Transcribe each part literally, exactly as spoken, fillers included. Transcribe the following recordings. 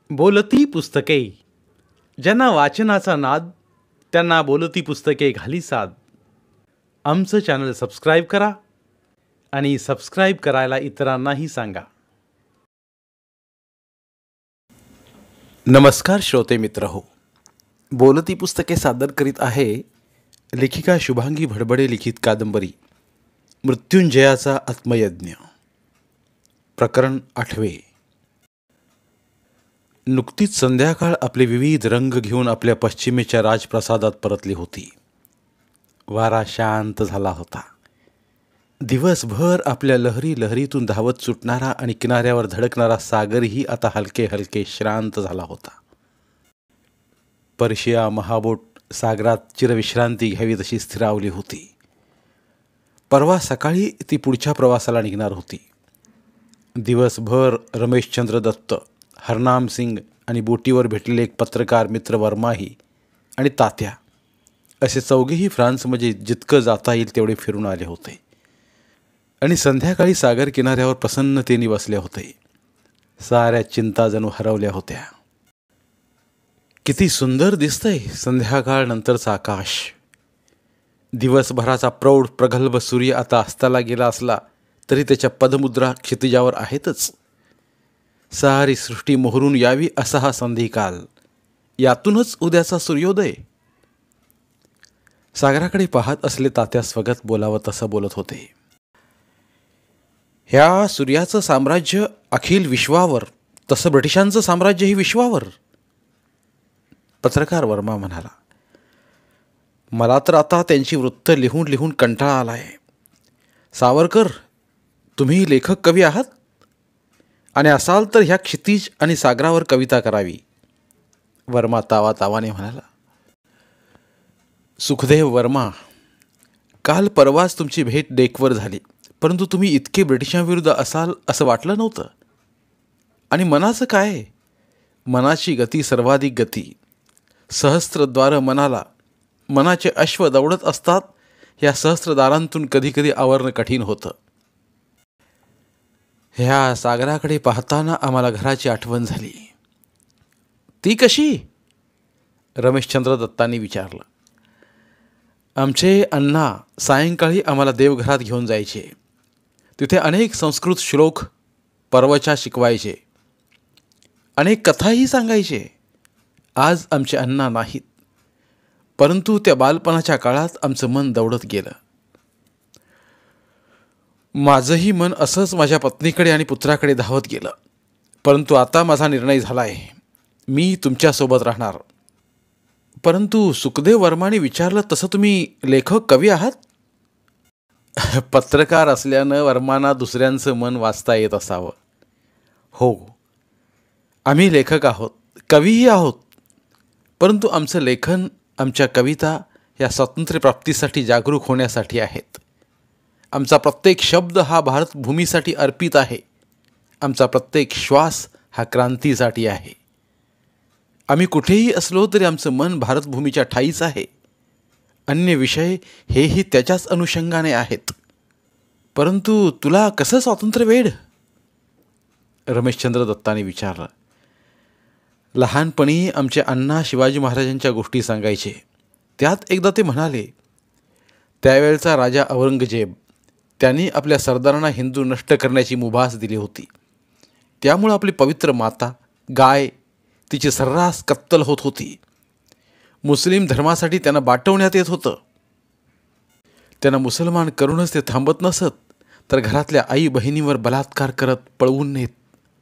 बोलती पुस्तके. ज्यांना वाचनाचा नाद त्यांना बोलती पुस्तके घाली साद. आमचं चॅनल सबस्क्राईब करा आणि सबस्क्राईब करायला इतरांनाही सांगा. नमस्कार श्रोते मित्र हो, बोलती पुस्तके सादर करीत आहे लेखिका शुभांगी भडबडे लिखित कादंबरी मृत्युंजयाचा आत्मयज्ञ, प्रकरण आठवे. नुकतीच संध्याकाळ आपले विविध रंग घेऊन आपल्या पश्चिमेच्या राजप्रसादात परतली होती. वारा शांत झाला होता. दिवसभर आपल्या लहरी लहरीतून धावत सुटणारा आणि किनाऱ्यावर धडकणारा सागरही आता हलके हलके श्रांत झाला होता. पर्शिया महाबोट सागरात चिरविश्रांती घ्यावी तशी स्थिरावली होती. परवा सकाळी ती पुढच्या प्रवासाला निघणार होती. दिवसभर रमेशचंद्र दत्त, हरनाम सिंग आणि बोटीवर भेटलेले एक पत्रकार मित्र वर्माही आणि तात्या असे चौघेही फ्रान्समध्ये जितकं जाता येईल तेवढे फिरून आले होते आणि संध्याकाळी सागर किनाऱ्यावर प्रसन्नतेने बसले होते. साऱ्या चिंता जणू हरवल्या होत्या. किती सुंदर दिसतंय संध्याकाळ नंतरचं आकाश. दिवसभराचा प्रौढ प्रगल्भ सूर्य आता अस्ताला गेला असला तरी त्याच्या पदमुद्रा क्षितिजावर आहेतच. सारी सृष्टी मोहरून यावी असा हा संधिकाल, यातूनच उद्याचा सूर्योदय. सागराकडे पाहत असले तात्या स्वगत बोलावं तसं बोलत होते. ह्या सूर्याचं साम्राज्य अखिल विश्वावर, तसं ब्रिटिशांचं साम्राज्यही विश्वावर. पत्रकार वर्मा म्हणाला, मला तर आता त्यांची वृत्त लिहून लिहून कंटाळा आलाय. सावरकर, तुम्ही लेखक कवी आहात आणि असाल तर ह्या क्षितिज आणि सागरावर कविता करावी. वर्मा तावा तावाने म्हणाला. सुखदेव वर्मा, काल परवाच तुमची भेट डेकवर झाली, परंतु तुम्ही इतके ब्रिटिशांविरुद्ध असाल असं वाटलं नव्हतं. आणि मनाचं काय? मनाची गती सर्वाधिक गती. सहस्त्रद्वार मनाला, मनाचे अश्व दौडत असतात. या सहस्त्रदारांतून कधीकधी आवरणं कठीण होतं. ह्या सागराकडे पाहताना आम्हाला घराची आठवण झाली. ती कशी? रमेशचंद्र दत्तांनी विचारलं. आमचे अण्णा सायंकाळी आम्हाला देवघरात घेऊन जायचे. तिथे अनेक संस्कृत श्लोक परवचा शिकवायचे, अनेक कथाही सांगायचे. आज आमचे अण्णा नाहीत, परंतु त्या बालपणाच्या काळात आमचं मन दौडत गेलं. माझंही मन असंच माझ्या पत्नीकडे आणि पुत्राकडे धावत गेलं. परंतु आता माझा निर्णय झाला आहे, मी तुमच्यासोबत राहणार. परंतु सुखदेव वर्माने विचारलं, तसं तुम्ही लेखक कवी आहात? पत्रकार असल्यानं वर्मांना दुसऱ्यांचं मन वाचता येत असावं. हो, आम्ही लेखक आहोत, कवीही आहोत. परंतु आमचं लेखन, आमच्या कविता या स्वातंत्र्यप्राप्तीसाठी जागरूक होण्यासाठी आहेत. आमचा प्रत्येक शब्द हा भारतभूमीसाठी अर्पित आहे. आमचा प्रत्येक श्वास हा क्रांतीसाठी आहे. आम्ही कुठेही असलो तरी आमचं मन भारतभूमीच्या ठाईच आहे. अन्य विषय हेही त्याच्याच अनुषंगाने आहेत. परंतु तुला कसं स्वातंत्र्य वेड? रमेशचंद्र दत्ताने विचारलं. लहानपणी आमचे अण्णा शिवाजी महाराजांच्या गोष्टी सांगायचे. त्यात एकदा ते म्हणाले, त्यावेळचा राजा औरंगजेब, त्यांनी आपल्या सरदारांना हिंदू नष्ट करण्याची मुभास दिली होती. त्यामुळं आपली पवित्र माता गाय तिची सर्रास कत्तल होत होती. मुस्लिम धर्मासाठी त्यांना बाटवण्यात येत होतं. त्यांना मुसलमान करूनच ते थांबत नसत, तर घरातल्या आई बहिणींवर बलात्कार करत पळवून नेत.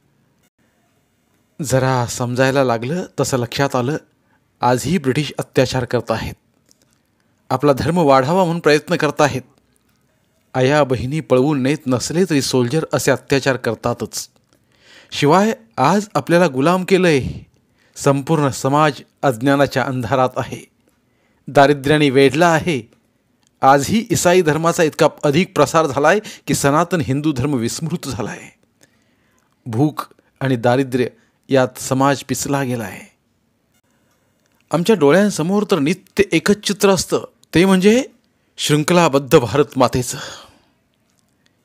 जरा समजायला लागलं तसं लक्षात आलं, आजही ब्रिटिश अत्याचार करत आहेत. आपला धर्म वाढावा म्हणून प्रयत्न करत आहेत. आया बहिणी पळवून नेत नसले तरी सोल्जर असे अत्याचार करतातच. शिवाय आज आपल्याला गुलाम केलंय. संपूर्ण समाज अज्ञानाच्या अंधारात आहे, दारिद्र्याने वेढला आहे. आजही ईसाई धर्माचा इतका अधिक प्रसार झालाय की सनातन हिंदू धर्म विस्मृत झालाय. भूक आणि दारिद्र्य यात समाज पिचला गेलाय. आमच्या डोळ्यांसमोर तर नित्य एकच चित्र असतं, ते म्हणजे शृंखलाबद्ध भारत मातेचं.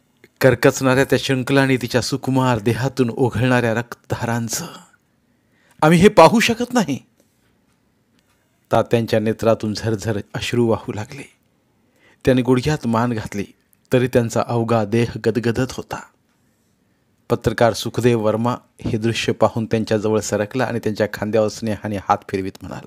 करकचणाऱ्या त्या शृंखलाने तिच्या सुकुमार देहातून ओघळणाऱ्या रक्तधारांचं आम्ही हे पाहू शकत नाही. तात्यांच्या नेत्रातून झरझर अश्रू वाहू लागले. त्यांनी गुडघ्यात मान घातली तरी त्यांचा अवघा देह गदगदत होता. पत्रकार सुखदेव वर्मा हे दृश्य पाहून त्यांच्याजवळ सरकला आणि त्यांच्या खांद्यावर स्नेहाने हात फिरवीत म्हणाला,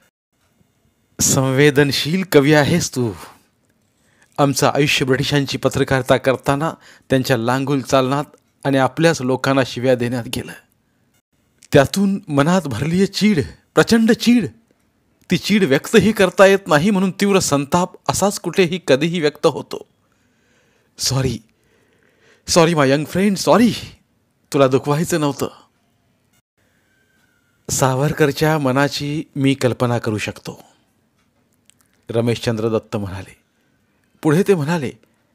संवेदनशील कवी आहेस तू. आमचं आयुष्य ब्रिटिशांची पत्रकारिता करताना त्यांच्या लांगुल चालनात आणि आपल्याच लोकांना शिव्या देण्यात गेलं. त्यातून मनात भरली चीड, प्रचंड चीड. ती चीड व्यक्तही करता येत नाही म्हणून तीव्र संताप असाच कुठेही कधीही व्यक्त होतो. Sorry sorry my young friend, sorry. तुला दुखवायचं नव्हतं. सावरकरच्या मनाची मी कल्पना करू शकतो, रमेशचंद्र दत्त म्हणाले. पुढे ते म्हणाले,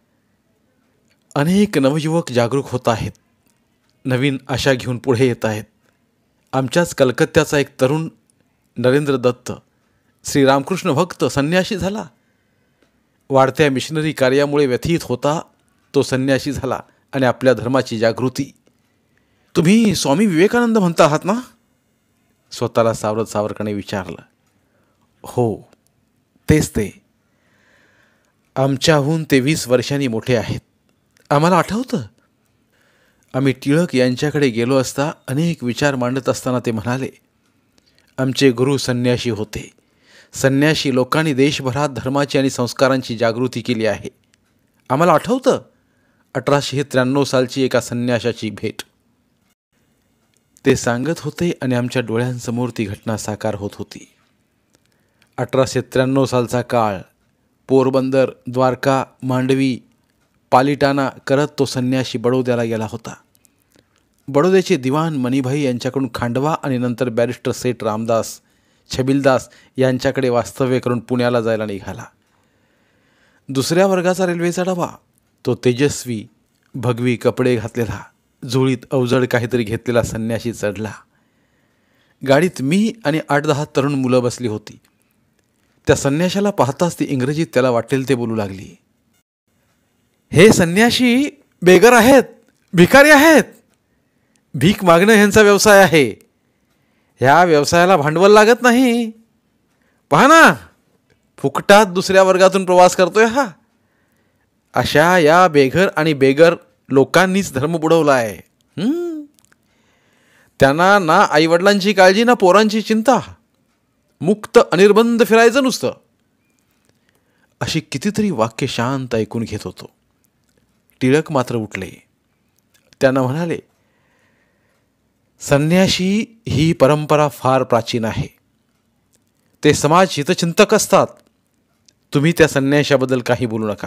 अनेक नवयुवक जागरूक होत आहेत, नवीन आशा घेऊन पुढे येत आहेत. आमच्याच कलकत्त्याचा एक तरुण नरेंद्र दत्त श्रीरामकृष्ण भक्त संन्याशी झाला. वाढत्या मिशनरी कार्यामुळे व्यथित होता तो संन्याशी झाला आणि आपल्या धर्माची जागृती. तुम्ही स्वामी विवेकानंद म्हणता आहात ना? स्वतःला सावरत सावरकरने विचारलं. हो, तेच ते. आमच्याहून ते वीस वर्षांनी मोठे आहेत. आम्हाला आठवतं, आम्ही टिळक यांच्याकडे गेलो असता अनेक विचार मांडत असताना ते म्हणाले, आमचे गुरु संन्याशी होते. संन्याशी लोकांनी देशभरात धर्माची आणि संस्कारांची जागृती केली आहे. आम्हाला आठवतं अठराशे त्र्याण्णव सालची एका संन्याशाची भेट. ते सांगत होते आणि आमच्या डोळ्यांसमोर ती घटना साकार होत होती. अठराशे त्र्याण्णव सालचा काळ. पोरबंदर, द्वारका, मांडवी, पालिटाना करत तो संन्याशी बडोद्याला गेला होता. बडोद्याचे दिवाण मणिभाई यांच्याकडून खांडवा आणि नंतर बॅरिस्टर सेठ रामदास छबिलदास यांच्याकडे वास्तव्य करून पुण्याला जायला निघाला. दुसऱ्या वर्गाचा रेल्वेचा डबा. तो तेजस्वी, भगवी कपडे घातलेला, झोळीत अवजड काहीतरी घेतलेला संन्याशी चढला. गाडीत मी आणि आठ दहा तरुण मुलं बसली होती. त्या संन्याशाला पाहताच ती इंग्रजीत त्याला वाटेल ते बोलू लागली. हे संन्याशी बेगर आहेत, भिकारी आहेत. भीक मागणं ह्यांचा व्यवसाय आहे. ह्या व्यवसायाला भांडवल लागत नाही. पहा ना, फुकटात दुसऱ्या वर्गातून प्रवास करतोय हा. अशा या बेघर आणि बेगर लोकांनीच धर्म बुडवला आहे. त्यांना ना आईवडिलांची काळजी ना पोरांची चिंता. मुक्त अनिर्बंध फिरायचं नुसतं. अशी कितीतरी वाक्य शांत ऐकून घेत होतो. टिळक मात्र उठले. त्यांना म्हणाले, संन्याशी ही परंपरा फार प्राचीन आहे. ते समाज हितचिंतक असतात. तुम्ही त्या संन्याशाबद्दल काही बोलू नका.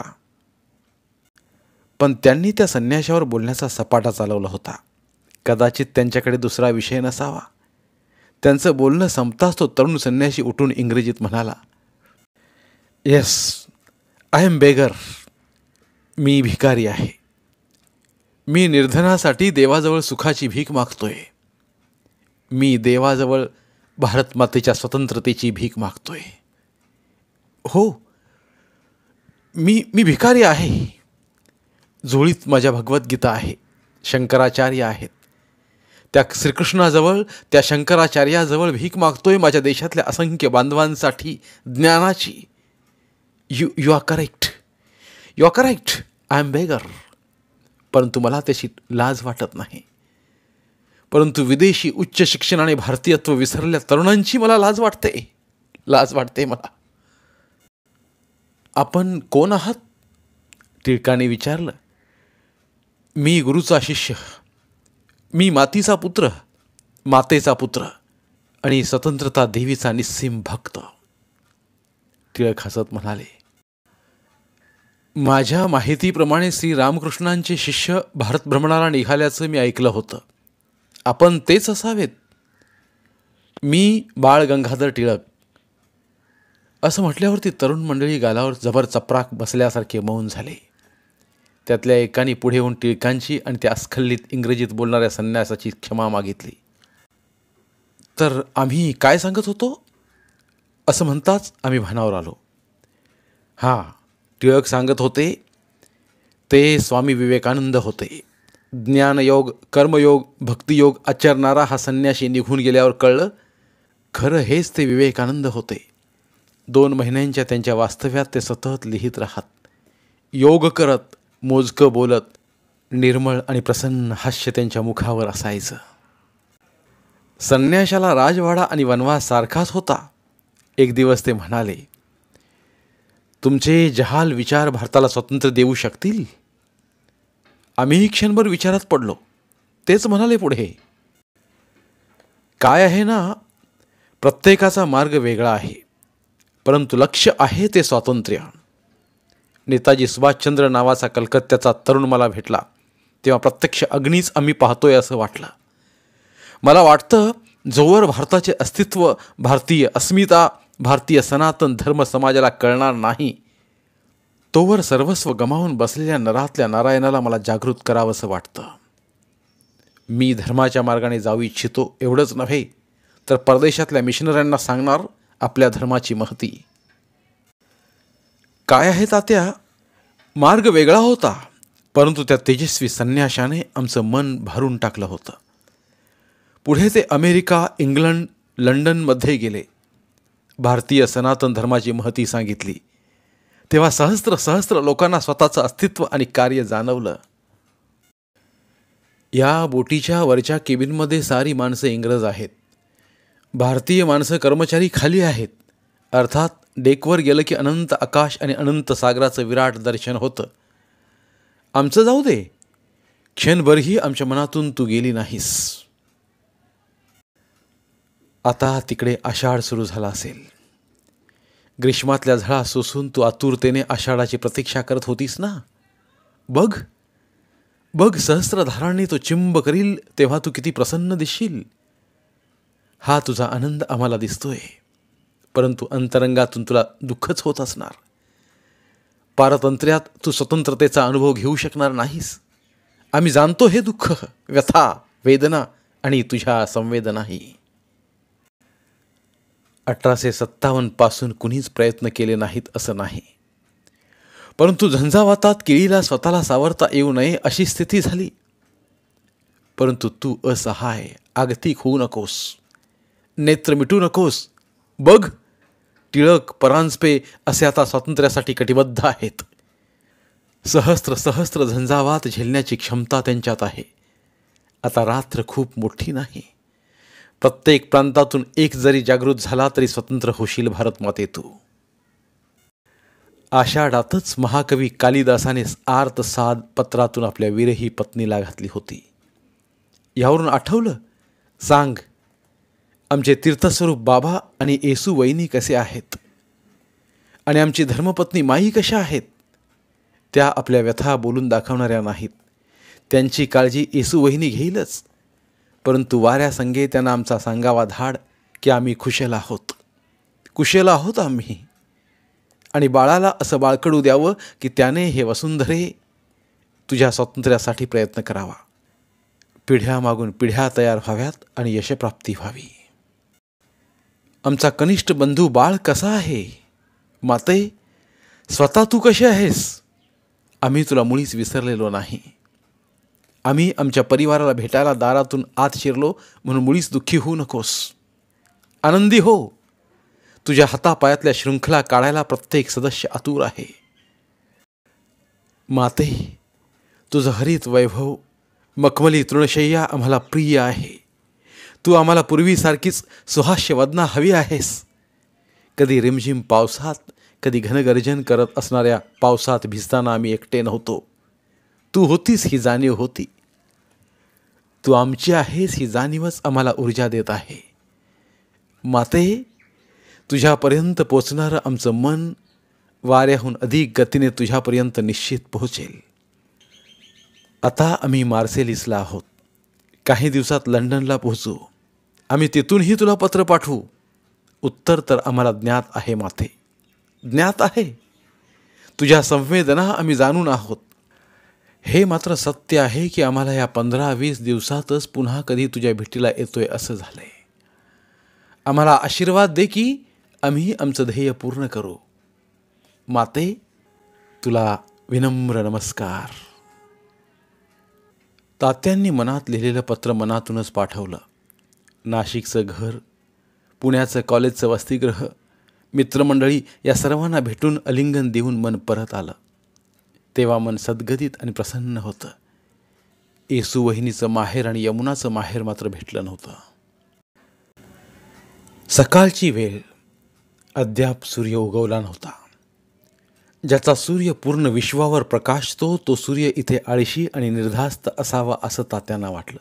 पण त्यांनी त्या संन्याशावर बोलण्याचा सपाटा चालवला होता. कदाचित त्यांच्याकडे दुसरा विषय नसावा. त्यांचं बोलणं संपताच तो तरुण संन्याशी उठून इंग्रजीत म्हणाला, येस, आय एम बेगर. मी भिकारी आहे. मी निर्धनासाठी देवाजवळ सुखाची भीक मागतोय. मी देवाजवळ भारत मातेच्या स्वतंत्रतेची भीक मागतोय. हो, मी मी भिकारी आहे. झोळीत माझ्या भगवद्गीता आहे, शंकराचार्य आहेत. त्या श्रीकृष्णाजवळ, त्या शंकराचार्याजवळ भीक मागतोय माझ्या देशातल्या असंख्य बांधवांसाठी ज्ञानाची. You you are correct, you are correct. I am beggar. परंतु मला त्याची लाज वाटत नाही. परंतु विदेशी उच्च शिक्षणाने भारतीयत्व विसरलेल्या तरुणांची मला लाज वाटते. लाज वाटते मला. आपण कोण आहात? टिळकाने विचारलं. मी गुरुचा शिष्य. मी मातीचा पुत्र, मातेचा पुत्र आणि स्वतंत्रता देवीचा निस्सीम भक्त. टिळक हसत म्हणाले, माझ्या माहितीप्रमाणे श्री रामकृष्णांचे शिष्य भारत भ्रमणाला निघाल्याचं मी ऐकलं होतं. आपण तेच असावेत. मी बाळ गंगाधर टिळक. असं म्हटल्यावरती तरुण मंडळी गालावर जबर चपराक बसल्यासारखे मौन झाले. त्यातल्या एकाने पुढे येऊन टिळकांची आणि त्या अस्खलित इंग्रजीत बोलणाऱ्या संन्यासाची क्षमा मागितली. तर आम्ही काय सांगत होतो? असं म्हणताच आम्ही भानावर आलो. हां, टिळक सांगत होते ते स्वामी विवेकानंद होते. ज्ञानयोग, कर्मयोग, भक्तियोग आचरणारा हा संन्यासी निघून गेल्यावर कळलं, खरं हेच ते विवेकानंद होते. दोन महिन्यांच्या त्यांच्या वास्तव्यात ते सतत लिहित राहत, योग करत, मोजकं बोलत, निर्मळ आणि प्रसन्न हास्य त्यांच्या मुखावर असायचं. संन्याशाला राजवाडा आणि वनवास सारखाच होता. एक दिवस ते म्हणाले, तुमचे जहाल विचार भारताला स्वातंत्र्य देऊ शकतील? आम्हीही क्षणभर विचारात पडलो. तेच म्हणाले पुढे, काय आहे ना, प्रत्येकाचा मार्ग वेगळा आहे, परंतु लक्ष्य आहे ते स्वातंत्र्य. नेताजी सुभाषचंद्र नावाचा कलकत्त्याचा तरुण मला भेटला तेव्हा प्रत्यक्ष अग्नीच आम्ही पाहतोय असं वाटलं. मला वाटतं, जोवर भारताचे अस्तित्व, भारतीय अस्मिता, भारतीय सनातन धर्म समाजाला कळणार नाही, तोवर सर्वस्व गमावून बसलेल्या नरातल्या नारायणाला मला जागृत करावंसं वाटतं. मी धर्माच्या मार्गाने जाऊ इच्छितो एवढंच नव्हे, तर परदेशातल्या मिशनऱ्यांना सांगणार आपल्या धर्माची महती. काय आहे तात्या, मार्ग वेगळा होता, परंतु त्या तेजस्वी संन्याशाने आमचं मन भरून टाकलं होतं. पुढे ते अमेरिका, इंग्लंड, लंडनमध्ये गेले. भारतीय सनातन धर्माची महती सांगितली. तेव्हा सहस्त्र सहस्त्र लोकांना स्वतःचं अस्तित्व आणि कार्य जाणवलं. या बोटीच्या वरच्या केबिनमध्ये सारी माणसं इंग्रज आहेत. भारतीय माणसं कर्मचारी खाली आहेत. अर्थात डेकवर गेलं की अनंत आकाश आणि अनंत सागराचं विराट दर्शन होतं. आमचं जाऊ दे, क्षणभरही आमच्या मनातून तू गेली नाहीस. आता तिकडे आषाढ सुरू झाला असेल. ग्रीष्मातल्या झळा सोसून तू आतुरतेने आषाढाची प्रतीक्षा करत होतीस ना. बघ बघ सहस्त्रधारांनी तो चिंब करील तेव्हा तू किती प्रसन्न दिसशील. हा तुझा आनंद आम्हाला दिसतोय, परंतु अंतरंगातून तुला दुःखच होत असणार. पारतंत्र्यात तू स्वतंत्रतेचा अनुभव घेऊ शकणार नाहीस. आम्ही जाणतो हे दुःख, व्यथा, वेदना आणि तुझ्या संवेदनाही. अठराशे सत्तावन्न पासून कुणीच प्रयत्न केले नाहीत असं नाही, परंतु झंझावातात केळीला स्वतःला सावरता येऊ नये अशी स्थिती झाली. परंतु तू असहाय, आगतिक होऊ नकोस, नेत्र मिटू नकोस. बघ, टिळक, परांजपे असे आता स्वातंत्र्यासाठी कटिबद्ध आहेत. सहस्त्र सहस्त्र झंझावात झेलण्याची क्षमता त्यांच्यात आहे. आता रात्र खूप मोठी नाही. प्रत्येक प्रांतातून एक जरी जागृत झाला तरी स्वतंत्र होशील भारत माते तू. आषाढातच महाकवी कालिदासाने आर्त साध पत्रातून आपल्या विरही पत्नीला घातली होती. यावरून आठवलं, सांग, आमचे तीर्थस्वरूप बाबा आणि येसू वहिनी कसे आहेत आणि आमची धर्मपत्नी माई कशा आहेत. त्या आपल्या व्यथा बोलून दाखवणाऱ्या नाहीत. त्यांची काळजी येसू वहिनी घेईलच, परंतु वाऱ्यासंगे त्यांना आमचा सांगावा धाड की आम्ही खुशल आहोत, कुशल आहोत आम्ही, आणि बाळाला असं बाळकडू द्यावं की त्याने हे वसुंधरे तुझ्या स्वातंत्र्यासाठी प्रयत्न करावा. पिढ्या मागून पिढ्या तयार व्हाव्यात आणि यशप्राप्ती व्हावी. आमचा कनिष्ठ बंधू बाळ कसा आहे माते, स्वतः तू कशी आहेस. आम्ही तुला मुळीच विसरलेलो नाही. आम्ही आमच्या परिवाराला भेटायला दारातून आत शिरलो म्हणून मुळीच दुःखी होऊ नकोस. आनंदी हो. तुझ्या हातापायातल्या शृंखला काढायला प्रत्येक सदस्य आतुर आहे. माते, तुझं हरित वैभव, मखमली तृणशय्या आम्हाला प्रिय आहे. तू आम्हाला पूर्वीसारखीच सुहास्य वदना हवी आहेस. कधी रिमझिम पावसात, कधी घनगर्जन करत असणाऱ्या पावसात भिजताना आम्ही एकटे नव्हतो. तू होतीस ही जाणीव होती. तू आमची आहेस ही जाणीवच आम्हाला ऊर्जा देत आहे. माते, तुझ्यापर्यंत पोचणारं आमचं मन वाऱ्याहून अधिक गतीने तुझ्यापर्यंत निश्चित पोहोचेल. आता आम्ही मार्सेलिसला आहोत. काही दिवसात लंडनला पोहोचू. आम्ही तिथूनही तुला पत्र पाठवू. उत्तर तर आम्हाला ज्ञात आहे माते, ज्ञात आहे. तुझ्या संवेदना आम्ही जाणून आहोत. हे मात्र सत्य आहे की आम्हाला या पंधरा वीस दिवसातच पुन्हा कधी तुझ्या भेटीला येतोय असं झालंय. आम्हाला आशीर्वाद दे की आम्ही आमचं ध्येय पूर्ण करू. माते, तुला विनम्र नमस्कार. तात्यांनी मनात लिहिलेलं पत्र मनातूनच पाठवलं. नाशिकचं घर, पुण्याचं कॉलेजचं वसतिगृह, मित्रमंडळी या सर्वांना भेटून अलिंगन देऊन मन परत आलं. तेव्हा मन सद्गदित आणि प्रसन्न होतं. येसू वहिनीचं माहेर आणि यमुनाचं माहेर मात्र भेटलं नव्हतं. सकाळची वेळ, अद्याप सूर्य उगवला नव्हता. ज्याचा सूर्य पूर्ण विश्वावर प्रकाशतो तो सूर्य इथे आळशी आणि निर्धास्त असावा असं तात्यांना वाटलं.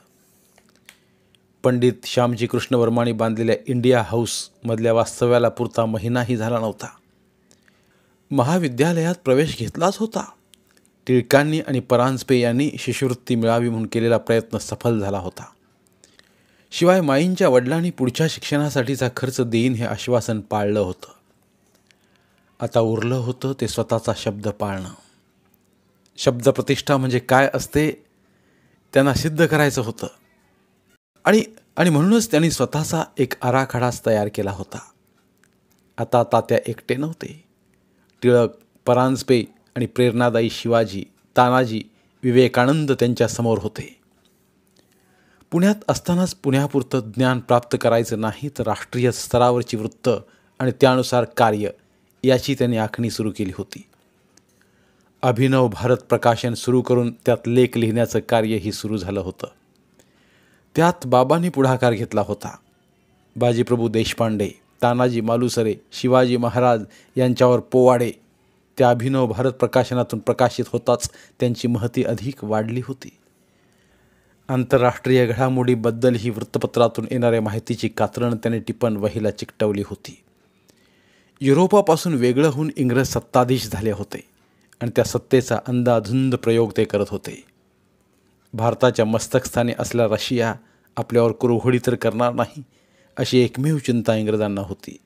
पंडित श्यामजी कृष्ण वर्मांनी बांधलेल्या इंडिया हाऊसमधल्या वास्तव्याला पुरता महिनाही झाला नव्हता. महाविद्यालयात प्रवेश घेतलाच होता. टिळकांनी आणि परांजपे यांनी शिष्यवृत्ती मिळावी म्हणून केलेला प्रयत्न सफल झाला होता. शिवाय माईंच्या वडिलांनी पुढच्या शिक्षणासाठीचा खर्च देईन हे आश्वासन पाळलं होतं. आता उरलं होतं ते स्वतःचा शब्द पाळणं. शब्दप्रतिष्ठा म्हणजे काय असते त्यांना सिद्ध करायचं होतं. आणि आणि म्हणूनच त्यांनी स्वतःचा एक आराखडाच तयार केला होता. आता तात्या एकटे नव्हते. टिळक, परांजपे आणि प्रेरणादायी शिवाजी, तानाजी, विवेकानंद त्यांच्या समोर होते. पुण्यात असतानाच पुण्यापुरतं ज्ञान प्राप्त करायचं नाही तर राष्ट्रीय स्तरावरची वृत्त आणि त्यानुसार कार्य याची त्यांनी आखणी सुरू केली होती. अभिनव भारत प्रकाशन सुरू करून त्यात लेख लिहिण्याचं कार्यही सुरू झालं होतं. त्यात बाबांनी पुढाकार घेतला होता. बाजीप्रभू देशपांडे, तानाजी मालुसरे, शिवाजी महाराज यांच्यावर पोवाडे त्या अभिनव भारत प्रकाशनातून प्रकाशित होताच त्यांची महती अधिक वाढली होती. आंतरराष्ट्रीय घडामोडीबद्दल ही वृत्तपत्रातून येणाऱ्या माहितीची कात्रण त्याने टिपण वहीला चिकटवली होती. युरोपापासून वेगळं होऊन इंग्रज सत्ताधीश झाले होते आणि त्या सत्तेचा अंदाधुंद प्रयोग ते करत होते. भारताच्या मस्तकस्थानी असलेला रशिया आपल्यावर कुरघोडी तर करणार नाही अशी एकमेव चिंता इंग्रजांना होती.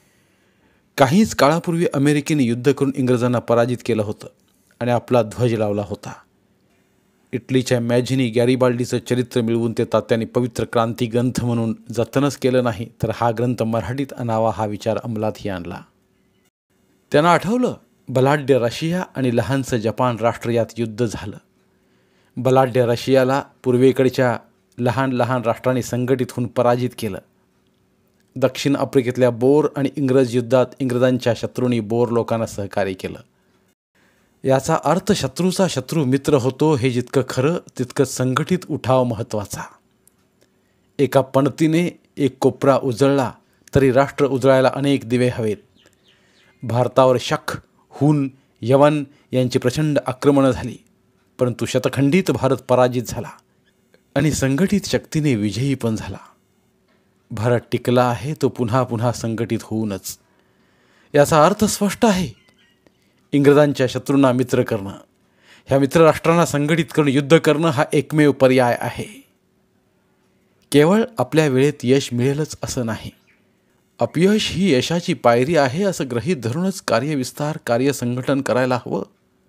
काहीच काळापूर्वी अमेरिकेने युद्ध करून इंग्रजांना पराजित केलं होतं आणि आपला ध्वज लावला होता. इटलीच्या मॅझिनी गॅरिबाल्डीचं चरित्र मिळवून ते तात्यांनी पवित्र क्रांती ग्रंथ म्हणून जतनच केलं नाही तर हा ग्रंथ मराठीत आणावा हा विचार अंमलातही आणला. त्यांना आठवलं बलाढ्य रशिया आणि लहानसं जपान राष्ट्र यात युद्ध झालं. बलाढ्य रशियाला पूर्वेकडच्या लहान लहान राष्ट्रांनी संघटित होऊन पराजित केलं. दक्षिण आफ्रिकेतल्या बोर आणि इंग्रज युद्धात इंग्रजांच्या शत्रूंनी बोर लोकांना सहकार्य केलं. याचा अर्थ शत्रूचा शत्रू मित्र होतो हे जितकं खरं तितकं संघटित उठाव महत्त्वाचा. एका पणतीने एक कोपरा उजळला तरी राष्ट्र उजळायला अनेक दिवे हवेत. भारतावर शक, हुन, यवन यांची प्रचंड आक्रमणं झाली, परंतु शतखंडित भारत पराजित झाला आणि संघटित शक्तीने विजयी पण झाला. भारत टिकला आहे तो पुन्हा पुन्हा संघटित होऊनच. याचा अर्थ स्पष्ट आहे. इंग्रजांच्या शत्रूंना मित्र करणं, ह्या मित्रराष्ट्रांना संघटित करून युद्ध करणं हा एकमेव पर्याय आहे. केवळ आपल्या वेळेत यश मिळेलच असं नाही. अपयश ही यशाची पायरी आहे असं गृहीत धरूनच कार्यविस्तार, कार्यसंघटन करायला हवं.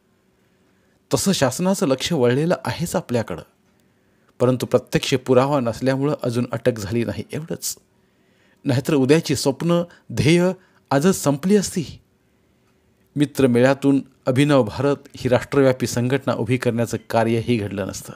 तसं शासनाचं लक्ष वळलेलं आहेच आपल्याकडं, परंतु प्रत्यक्ष पुरावा नसल्यामुळं अजून अटक झाली नाही एवढंच. नाहीतर उद्याची स्वप्न, ध्येय आजच संपली असती. मित्रमेळ्यातून अभिनव भारत ही राष्ट्रव्यापी संघटना उभी करण्याचं कार्यही घडलं नसतं.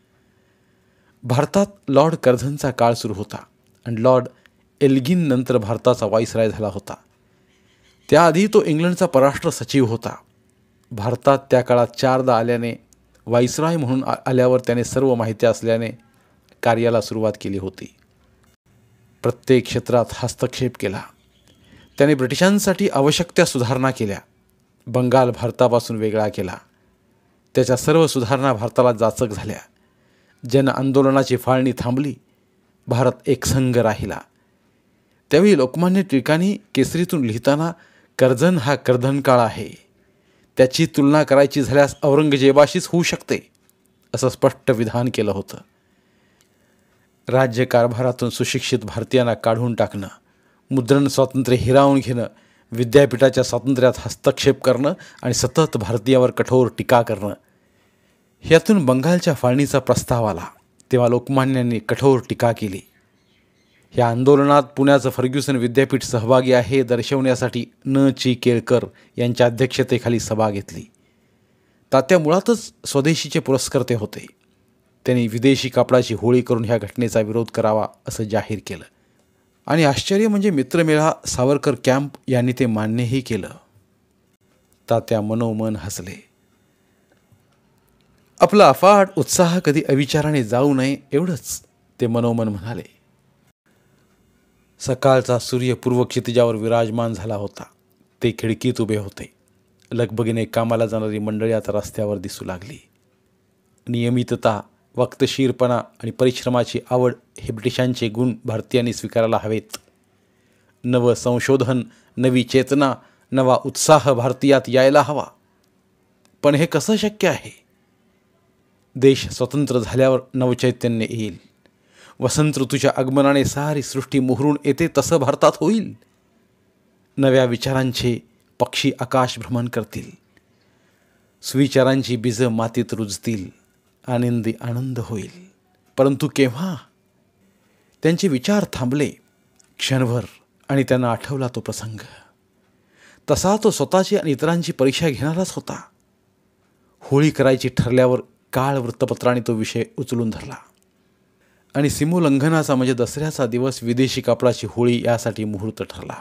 भारतात लॉर्ड कर्झनचा काळ सुरू होता आणि लॉर्ड एल्गिन नंतर भारताचा व्हाईसराय झाला होता. त्याआधी तो इंग्लंडचा परराष्ट्र सचिव होता. भारतात त्या काळात चारदा आल्याने व्हाईसराय म्हणून आल्यावर त्याने सर्व माहिती असल्याने कार्याला सुरुवात केली होती. प्रत्येक क्षेत्रात हस्तक्षेप केला. त्याने ब्रिटिशांसाठी आवश्यक त्या सुधारणा केल्या. बंगाल भारतापासून वेगळा केला. त्याच्या सर्व सुधारणा भारताला जाचक झाल्या. जन आंदोलनाची फाळणी थांबली. भारत एकसंघ राहिला. त्यावेळी लोकमान्य टिळकांनी केसरीतून लिहिताना कर्झन हा कर्दन काळ आहे, त्याची तुलना करायची झाल्यास औरंगजेबाशीच होऊ शकते असं स्पष्ट विधान केलं होतं. राज्यकारभारातून सुशिक्षित भारतीयांना काढून टाकणं, मुद्रण स्वातंत्र्य हिरावून घेणं, विद्यापीठाच्या स्वातंत्र्यात हस्तक्षेप करणं आणि सतत भारतीयावर कठोर टीका करणं, ह्यातून बंगालच्या फाळणीचा प्रस्ताव आला. तेव्हा लोकमान्यांनी कठोर टीका केली. ह्या आंदोलनात पुण्याचं फर्ग्युसन विद्यापीठ सहभागी आहे दर्शवण्यासाठी न ची केळकर यांच्या अध्यक्षतेखाली सभा घेतली. तात्या मुळातच स्वदेशीचे पुरस्कर्ते होते. त्यांनी विदेशी कापडाची होळी करून ह्या घटनेचा विरोध करावा असं जाहीर केलं. आणि आश्चर्य म्हणजे मित्रमेळा सावरकर कॅम्प यांनी ते मान्यही केलं. तात्या मनोमन हसले. आपला अफाट उत्साह कधी अविचाराने जाऊ नये एवढंच ते मनोमन म्हणाले. सकाळचा सूर्य पूर्व क्षितिजावर विराजमान झाला होता. ते खिडकीत उभे होते. लगबगीने कामाला जाणारी मंडळी आता रस्त्यावर दिसू लागली. नियमितता, वक्तशीरपणा आणि परिश्रमाची आवड हे ब्रिटिशांचे गुण भारतीयांनी स्वीकारायला हवेत. नवं संशोधन, नवी चेतना, नवा उत्साह भारतीयात यायला हवा. पण हे कसं शक्य आहे? देश स्वतंत्र झाल्यावर नवचैतन्य येईल. वसंत ऋतूच्या आगमनाने सारी सृष्टी मोहरून येते तसं भारतात होईल. नव्या विचारांचे पक्षी आकाश भ्रमण करतील. सुविचारांची बीजं मातीत रुजतील. आनंदी आनंद होईल. परंतु केव्हा? त्यांचे विचार थांबले क्षणभर आणि त्यांना आठवला तो प्रसंग. तसा तो स्वतःची आणि इतरांची परीक्षा घेणाराच होता. होळी करायची ठरल्यावर काळ वृत्तपत्राने तो विषय उचलून धरला आणि सीमोल्लंघनाचा म्हणजे दसऱ्याचा दिवस विदेशी कापडाची होळी यासाठी मुहूर्त ठरला.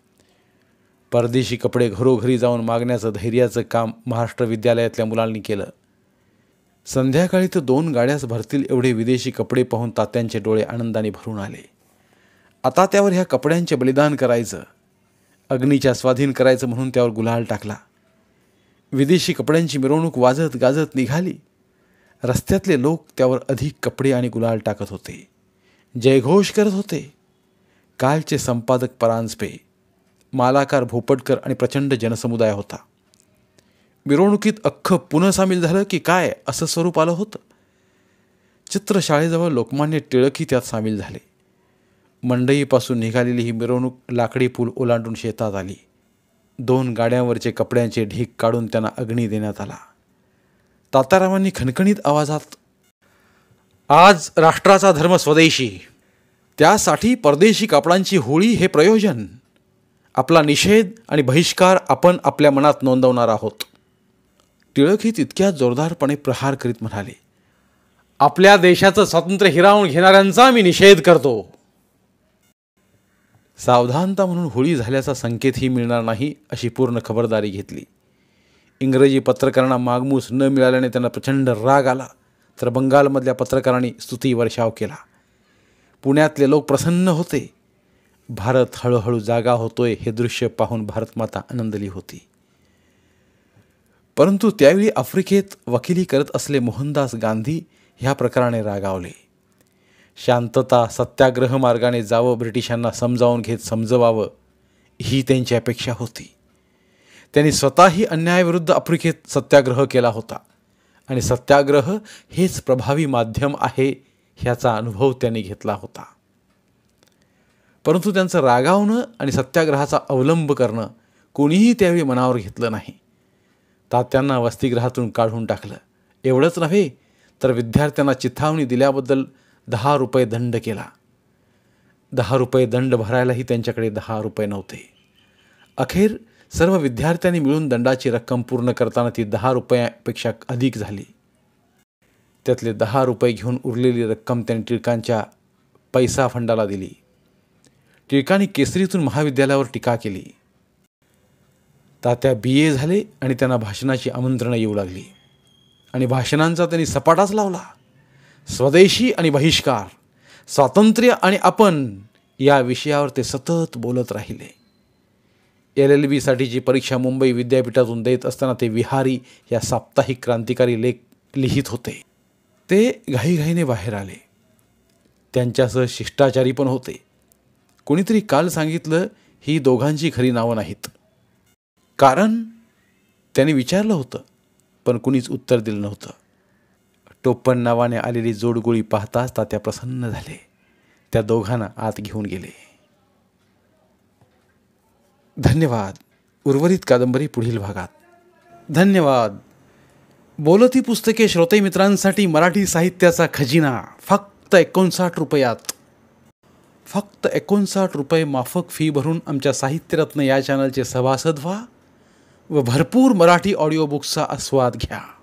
परदेशी कपडे घरोघरी जाऊन मागण्याचं धैर्याचं काम महाराष्ट्र विद्यालयातल्या मुलांनी केलं. संध्याकाळी तर दोन गाड्याच भरतील एवढे विदेशी कपडे पाहून तात्यांचे डोळे आनंदाने भरून आले. आता त्यावर ह्या कपड्यांचे बलिदान करायचं, अग्नीच्या स्वाधीन करायचं म्हणून त्यावर गुलाल टाकला. विदेशी कपड्यांची मिरवणूक वाजत गाजत निघाली. रस्त्यातले लोक त्यावर अधिक कपडे आणि गुलाल टाकत होते, जयघोष करत होते. कालचे संपादक परांजपे, मालाकार भोपटकर आणि प्रचंड जनसमुदाय होता. मिरवणुकीत अख्खं पुन्हा सामील झालं की काय असं स्वरूप आलं होतं. चित्रशाळेजवळ लोकमान्य टिळकही त्यात सामील झाले. मंडईपासून निघालेली ही मिरवणूक लाकडी पूल ओलांडून शेतात आली. दोन गाड्यांवरचे कपड्यांचे ढीक काढून त्यांना अग्नी देण्यात आला. तात्यारावांनी खणखणीत आवाजात, आज राष्ट्राचा धर्म स्वदेशी, त्यासाठी परदेशी कापडांची होळी हे प्रयोजन. आपला निषेध आणि बहिष्कार आपण आपल्या मनात नोंदवणार आहोत. टिळक ही तितक्या जोरदारपणे प्रहार करीत म्हणाले, आपल्या देशाचं स्वातंत्र्य हिरावून घेणाऱ्यांचा मी निषेध करतो. सावधानता म्हणून होळी झाल्याचा संकेतही मिळणार नाही अशी पूर्ण खबरदारी घेतली. इंग्रजी पत्रकारांना मागमूस न मिळाल्याने त्यांना प्रचंड राग आला, तर बंगालमधल्या पत्रकारांनी स्तुती वर्षाव केला. पुण्यातले लोक प्रसन्न होते. भारत हळूहळू जागा होतोय हे दृश्य पाहून भारतमाता आनंदली होती. परंतु त्यावेळी आफ्रिकेत वकिली करत असले मोहनदास गांधी ह्या प्रकाराने रागावले. शांतता, सत्याग्रह मार्गाने जावं, ब्रिटिशांना समजावून घेत समजवावं ही त्यांची अपेक्षा होती. त्यांनी स्वतःही अन्यायाविरुद्ध आफ्रिकेत सत्याग्रह केला होता आणि सत्याग्रह हेच प्रभावी माध्यम आहे ह्याचा अनुभव त्यांनी घेतला होता. परंतु त्यांचं रागावणं आणि सत्याग्रहाचा अवलंब करणं कोणीही त्यावेळी मनावर घेतलं नाही. तात्यांना वसतिगृहातून काढून टाकलं. एवढंच नव्हे तर विद्यार्थ्यांना चिथावणी दिल्याबद्दल दहा रुपये दंड केला. दहा रुपये दंड भरायलाही त्यांच्याकडे दहा रुपये नव्हते. अखेर सर्व विद्यार्थ्यांनी मिळून दंडाची रक्कम पूर्ण करताना ती दहा रुपयापेक्षा अधिक झाली. त्यातले दहा रुपये घेऊन उरलेली रक्कम त्यांनी टिळकांच्या पैसा फंडाला दिली. टिळकांनी केसरीतून महाविद्यालयावर टीका केली. तात्या बी ए झाले आणि त्यांना भाषणाची आमंत्रणं येऊ लागली आणि भाषणांचा त्यांनी सपाटाच लावला. स्वदेशी आणि बहिष्कार, स्वातंत्र्य आणि आपण या विषयावर ते सतत बोलत राहिले. एल एल बीसाठीची परीक्षा मुंबई विद्यापीठातून देत असताना ते विहारी या साप्ताहिक क्रांतिकारी लेख लिहित होते. ते घाईघाईने बाहेर आले. त्यांच्यासह शिष्टाचारी पण होते. कोणीतरी काल सांगितलं ही दोघांची खरी नावं नाहीत. कारण त्यांनी विचारलं होतं पण कुणीच उत्तर दिलं नव्हतं. टोपण नावाने आलेली जोडगोळी पाहताच तात्या प्रसन्न झाले. त्या दोघांना आत घेऊन गेले. धन्यवाद. उर्वरित कादंबरी पुढील भागात. धन्यवाद. बोलती पुस्तके श्रोते मित्रांसाठी मराठी साहित्याचा खजिना फक्त एकोणसाठ रुपयात. फक्त एकोणसाठ रुपये माफक फी भरून आमच्या साहित्यरत्न या चॅनलचे सभासद व्हा व भरपूर मराठी ऑडिओ बुक्सचा आस्वाद घ्या.